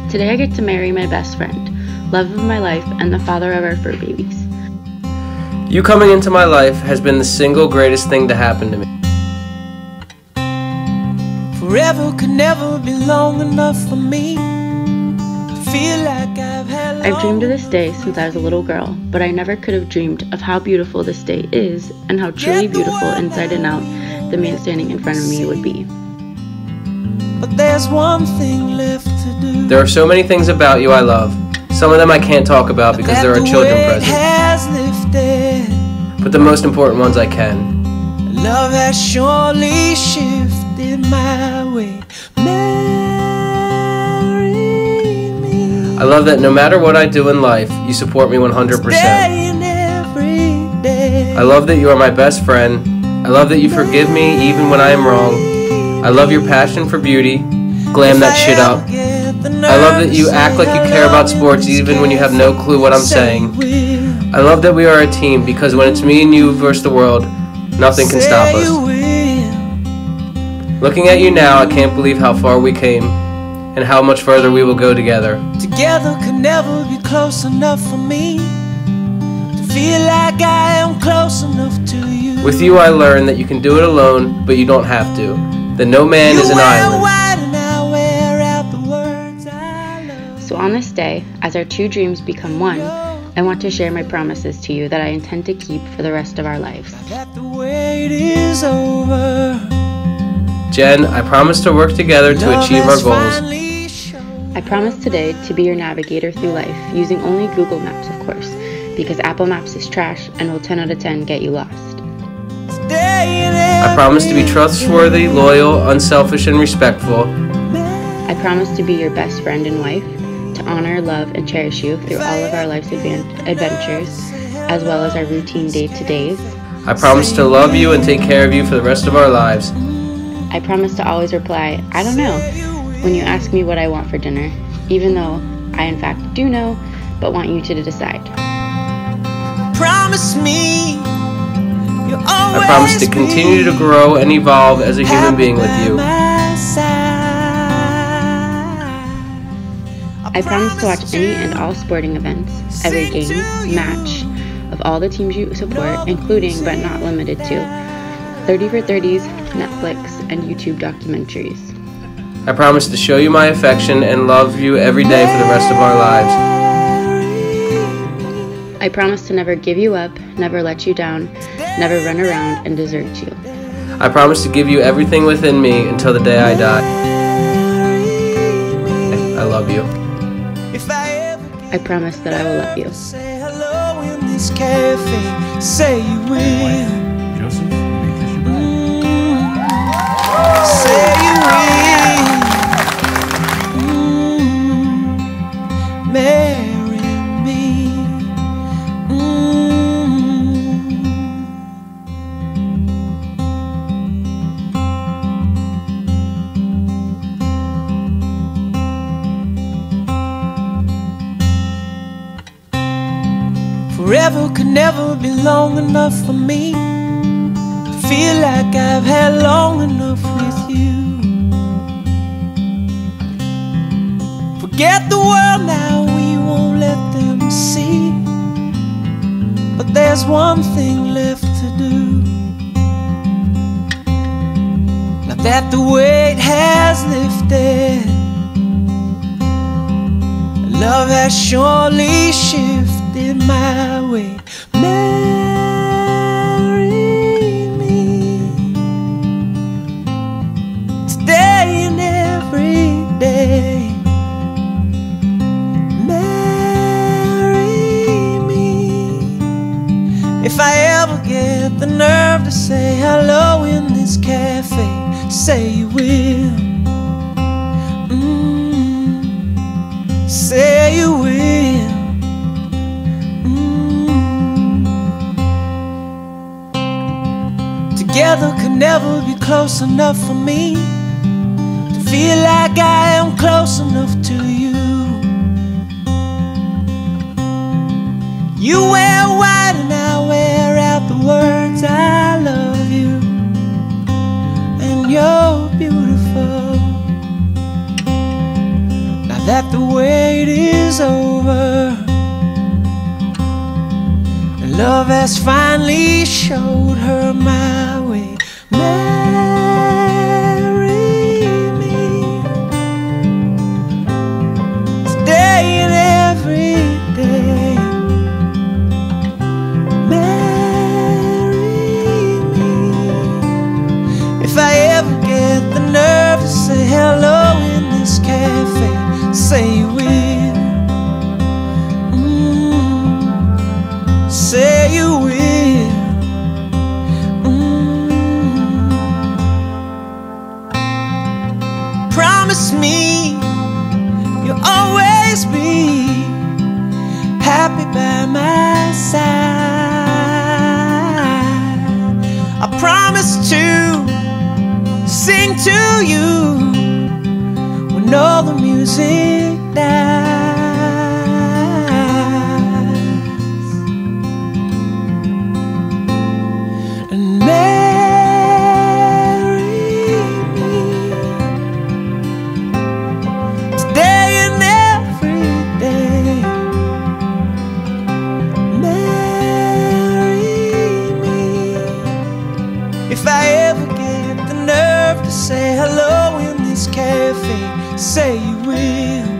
Today I get to marry my best friend, love of my life, and the father of our fur babies. You coming into my life has been the single greatest thing to happen to me. Forever could never be long enough for me to feel like I've dreamed of this day since I was a little girl, but I never could have dreamed of how beautiful this day is and how truly beautiful inside and out the man standing in front of me would be. But there's one thing left to do. There are so many things about you I love. Some of them I can't talk about because there are children present. But the most important ones I can. Love has surely shifted my way. Marry me. I love that no matter what I do in life, you support me 100%. I love that you are my best friend. I love that you forgive me even when I am wrong. I love your passion for beauty. Glam that shit up. I love that you act like you care about sports even when you have no clue what I'm saying. I love that we are a team because when it's me and you versus the world, nothing can stop us. Looking at you now, I can't believe how far we came and how much further we will go together. Together could never be close enough for me to feel like I am close enough to you. With you I learned that you can do it alone, but you don't have to. That no man is an island. So on this day, as our two dreams become one, I want to share my promises to you that I intend to keep for the rest of our lives. Jen, I promise to work together to achieve our goals. I promise today to be your navigator through life, using only Google Maps, of course, because Apple Maps is trash and will 10 out of 10 get you lost. I promise to be trustworthy, loyal, unselfish, and respectful. I promise to be your best friend and wife, to honor, love, and cherish you through all of our life's adventures, as well as our routine day-to-days. I promise to love you and take care of you for the rest of our lives. I promise to always reply, I don't know, when you ask me what I want for dinner, even though I in fact do know, but want you to decide. Promise me. I promise to continue to grow and evolve as a human being with you. I promise to watch any and all sporting events, every game, match of all the teams you support, including but not limited to 30 for 30s, Netflix, and YouTube documentaries. I promise to show you my affection and love you every day for the rest of our lives. I promise to never give you up, never let you down, never run around and desert you. I promise to give you everything within me until the day I die. I love you. I promise that I will love you. Say hello in this cafe. Say you will. Say you will. Marry me. Forever could never be long enough for me to feel like I've had long enough with you. Forget the world now, we won't let them see. But there's one thing left to do. Now that the weight has lifted, love has surely shifted my way. Marry me today and every day. Marry me. If I ever get the nerve to say hello in this cafe, say you will. Say you will. Together could never be close enough for me to feel like I am close enough to you. You wear white and I wear out the words I love you, and you're beautiful. Now that the wait is over, and love has finally showed her my way. Marry me today and every day. Marry me if I ever get the nerve to say hello in this cafe. Say you will. Say you will. Promise me you'll always be happy by my side. I promise to sing to you when all the music dies. And marry me today and every day. Marry me if I ever get the nerve to say hello in this cafe. Say you will.